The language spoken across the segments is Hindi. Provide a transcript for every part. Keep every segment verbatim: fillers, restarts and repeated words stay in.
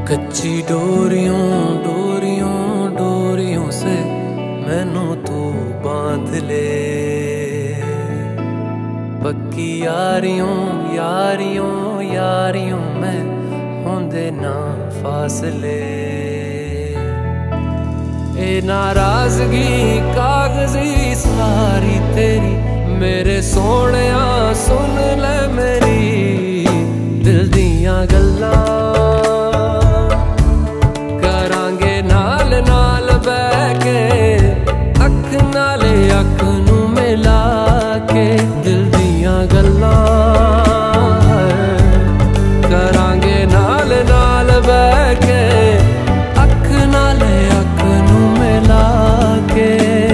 कच्ची डोरियों डोरियों डोरियों से मैनू तू बांध ले, पक्की यारियों यारियों यारियों में होंदे ना फासले। ए नाराजगी कागजी सारी तेरी मेरे सोहणिया सुन ले मेरी दिल दियां गल्लां, करांगे नाल नाल बैठ के अख नाले अख नू मिला के दिल दियां गल्लां, करांगे नाल नाल बैठ के अख नाले अख नू मिला के।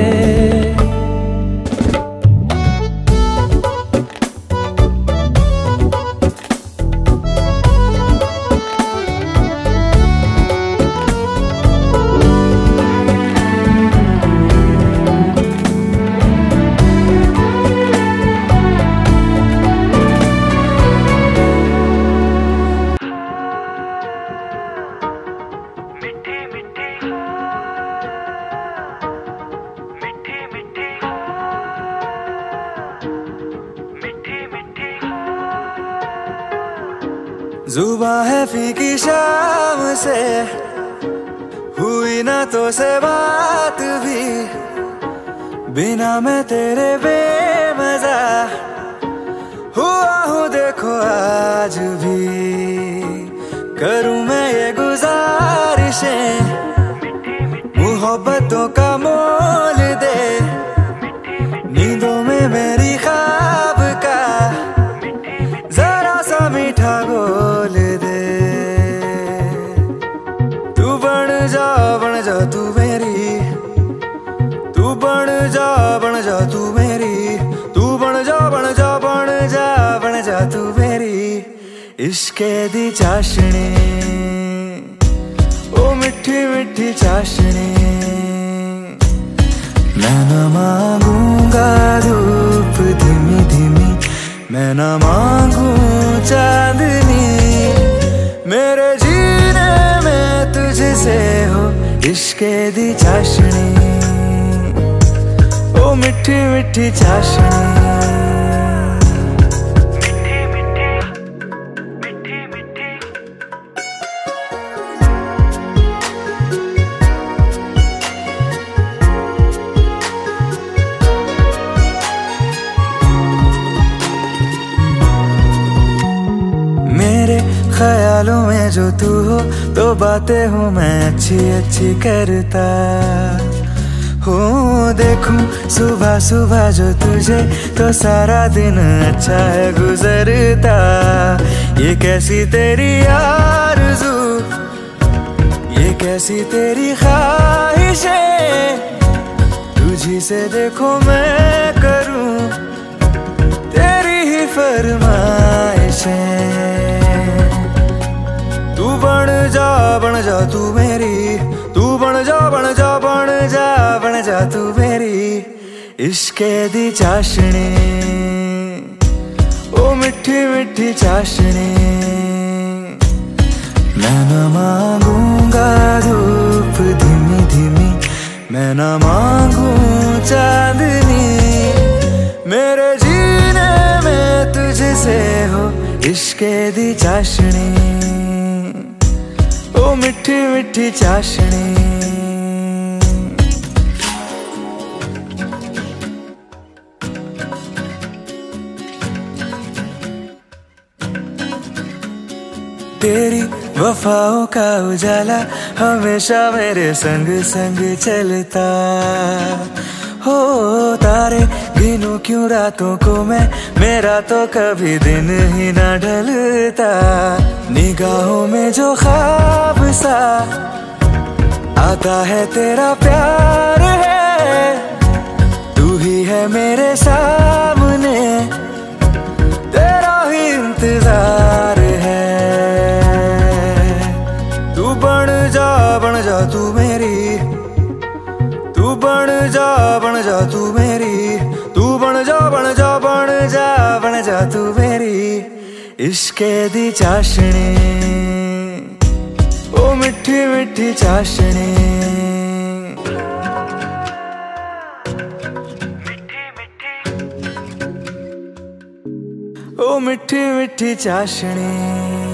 जुबां है फीकी शाम से हुई ना तो से बात भी, बिना मैं तेरे बेमजा हुआ हूँ देखो आज भी। करूँ मैं ये गुजारिशें मोहब्बतों का मोल दे, नींदों में मेरी ख्वाब का जरा सा मीठा गोल दे। तू बन जा बन जा तू मेरी, तू बन जा बन जा तू मेरी, तू बन जा बन जा बन जा बन जा तू मेरी इश्के दी चाशनी, ओ मिठी मिठी चाशनी। मैं न मांगूंगा धूप धीमी धीमी, मैं न मांगू चांदनी, मेरे जीने में तुझसे हो इश्के दी चाशनी, ओ मिठी मिठी चाशनी। ख्यालों में जो तू हो तो बातें हूँ मैं अच्छी अच्छी करता हो। देखूं सुबह सुबह जो तुझे तो सारा दिन अच्छा है गुजरता। ये कैसी तेरी आरज़ू, ये कैसी तेरी ख्वाहिशें, तुझी से देखो मैं करूं तेरी ही फरमाइशें। तू बन जा बन जा तू मेरी, तू बन जा बन जा बन जा बन जा तू मेरी इश्के दी चाशनी, ओ मिठी मिठी चाशनी। मैं न मांगूंगा धूप धीमी धीमी, मैं न मांगू चांदनी, मेरे जीने में तुझसे हो इश्के दी चाशनी, ओ मिठी मिठी चाशनी। तेरी वफाओं का उजाला हमेशा मेरे संग संग चलता हो। तारे गिनूं क्यों रातों को मैं, मेरा तो कभी दिन ही ना ढलता। निगाहों में जो ख्वाब सा आता है तेरा प्यार है, तू ही है मेरे सामने, तेरा ही इंतजार है। तू बन जा बन जा तू मेरी, तू बन जा बन जा तू मेरी, तू बन जा बन जा बन जा बन जा तू मेरी इश्के दी चाशनी, ओ मिठी चाशनी, ओ मिठी मिठी चाशनी।